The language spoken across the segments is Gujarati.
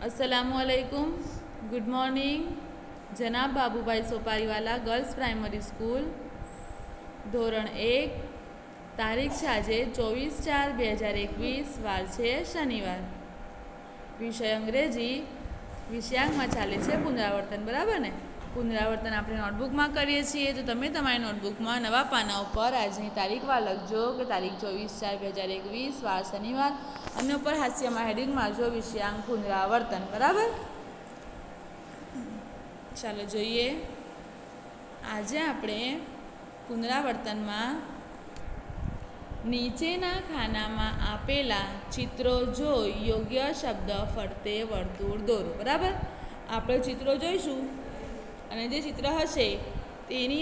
अस्सलामुअलैकुम, गुड मॉर्निंग। जनाब Babubhai Soparivala girls primary school, ધોરણ 1, તારીખ છે આજે 24/4/2021, વાર છે શનિવાર, વિષય અંગ્રેજી, વિષયાંકમાં ચાલે છે પુનરાવર્તન, બરાબર ને? પુનરાવર્તન આપણે નોટબુકમાં કરીએ છીએ, તો તમે તમારી નોટબુકમાં નવા પાના ઉપર આજની તારીખવાર લખજો કે તારીખ 24/4/2021, વાર શનિવાર, અને ઉપર હાસ્યમાં હેડિંગ મારજો વિષયાંક પુનરાવર્તન, બરાબર? ચાલો જોઈએ, આજે આપણે પુનરાવર્તનમાં નીચેના ખાનામાં આપેલા ચિત્રો જોઈ યોગ્ય શબ્દ ફરતે વર્તુળ દોરો, બરાબર? આપણે ચિત્રો જોઈશું અને જે ચિત્ર હશે તેની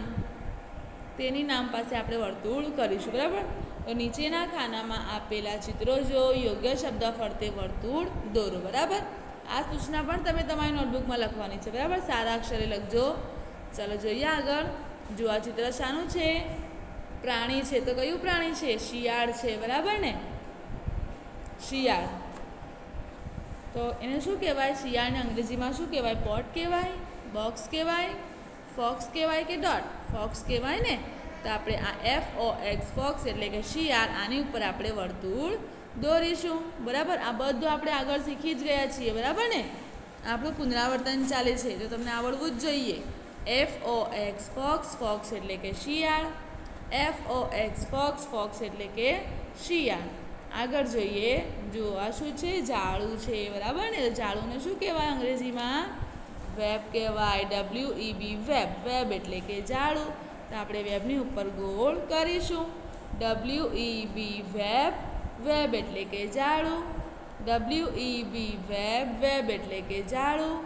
નામ પાસે આપણે વર્તુળ કરીશું, બરાબર? તો નીચેના ખાનામાં આપેલા ચિત્રો જોઈ યોગ્ય શબ્દ ફરતે વર્તુળ દોરો, બરાબર? આ સૂચના પણ તમે તમારી નોટબુકમાં લખવાની છે, બરાબર? સારા અક્ષરે લખજો. ચાલો જોઈએ આગળ. જો આ ચિત્ર શાનું છે? પ્રાણી છે. તો કયું પ્રાણી છે? શિયાળ છે, બરાબર ને? શિયાળ. તો એને શું કહેવાય? શિયાળને અંગ્રેજીમાં શું કહેવાય? પોટ કહેવાય, બોક્સ કહેવાય, ફોક્સ કહેવાય કે ડોટ? ફોક્સ કહેવાય ને? તો આપણે આ FOX ફોક્સ એટલે કે શિયાળ, આની ઉપર આપણે વર્તુળ દોરીશું, બરાબર? આ બધું આપણે આગળ શીખી જ ગયા છીએ, બરાબર ને? આપણું પુનરાવર્તન ચાલે છે તો તમને આવડવું જ જોઈએ. FOX ફોક્સ, ફોક્સ એટલે કે શિયાળ, FOX ફોક્સ, ફોક્સ એટલે કે શિયાળ. આગળ જોઈએ. જો આ શું છે? જાળું છે, બરાબર ને? તો જાળુંને શું કહેવાય અંગ્રેજીમાં? વેબ કહેવાય, WEB વેબ. વેબ એટલે કે જાળું. તો આપણે વેબની ઉપર ગોળ કરીશું. WEB web. વેબ એટલે કે જાળું. WEB web. વેબ એટલે કે જાળું.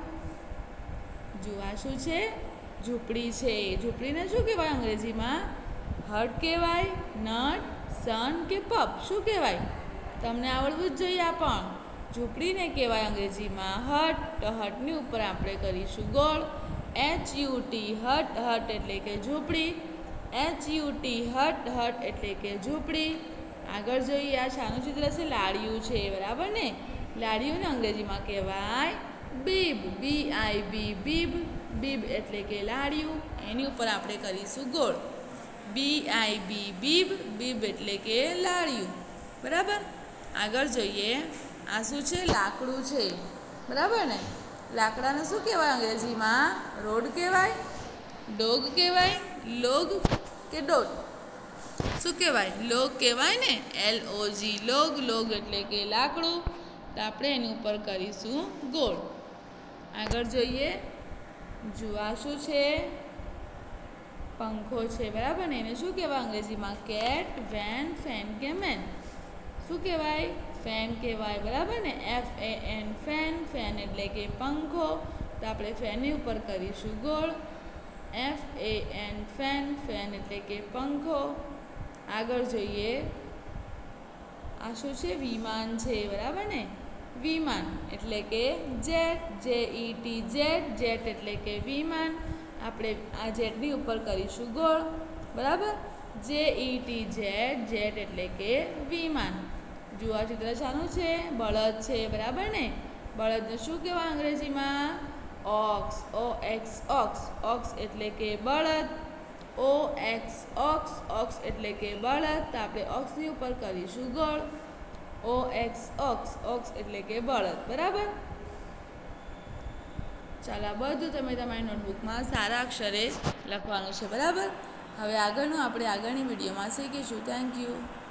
જો આ શું છે? ઝૂંપડી છે. ઝૂંપડીને શું કહેવાય અંગ્રેજીમાં? હટ કહેવાય, નટ, સન કે પપ? શું કહેવાય? તમને આવડવું જ જોઈએ. આ પણ ઝૂંપડીને કહેવાય અંગ્રેજીમાં હટ. તો હટની ઉપર આપણે કરીશું ગોળ. HUT હટ. હટ એટલે કે ઝૂંપડી. HUT હટ. હટ એટલે કે ઝૂંપડી. આગળ જોઈએ. આ શાનું ચિત્ર છે? લાડિયું છે, બરાબર ને? લાડિયુંને અંગ્રેજીમાં કહેવાય બીબ. BIB bib. બીબ એટલે કે લાડિયું. એની ઉપર આપણે કરીશું ગોળ. BIB bib. બીબ એટલે કે લાડિયું, બરાબર? આગળ જોઈએ. આ શું છે? લાકડું છે, બરાબર ને? લાકડાને શું કહેવાય અંગ્રેજીમાં? રોડ કહેવાય, ડોગ કહેવાય, લોગ કે ડોટ? શું કહેવાય? લોગ કહેવાય ને? LOG log. લોગ એટલે કે લાકડું. તો આપણે એની ઉપર કરીશું ગોળ. આગળ જોઈએ. જો આ શું છે? પંખો છે, બરાબર ને? એને શું કહેવાય અંગ્રેજીમાં? કેટ, વેન, ફેન કે મેન? શું કહેવાય? ફેન કહેવાય, બરાબર ને? FAN fan. ફેન એટલે કે પંખો. તો આપણે ફેનની ઉપર કરીશું ગોળ. FAN fan. ફેન એટલે કે પંખો. આગળ જોઈએ. આ શું છે? વિમાન છે, બરાબર ને? વિમાન એટલે કે જેટ. JET jet. જેટ એટલે કે વિમાન. આપણે આ જેટની ઉપર કરીશું ગોળ, બરાબર? JET jet. જેટ એટલે કે વિમાન. જો આ ચિત્ર શાનું છે? બળદ છે, બરાબર ને? બળદને શું કહેવાય અંગ્રેજીમાં? ઓક્સ. OX ox. ઓક્સ એટલે કે બળદ. OX ox. ઓક્સ એટલે કે બળદ. તો આપણે ઓક્સની ઉપર કરીશું ગોળ. OX ox. ઓક્સ એટલે કે બળદ, બરાબર? ચાલો, આ બધું તમે તમારી નોટબુકમાં સારા અક્ષરે લખવાનું છે, બરાબર? હવે આગળનું આપણે આગળની વિડીયોમાં શીખીશું. Thank you.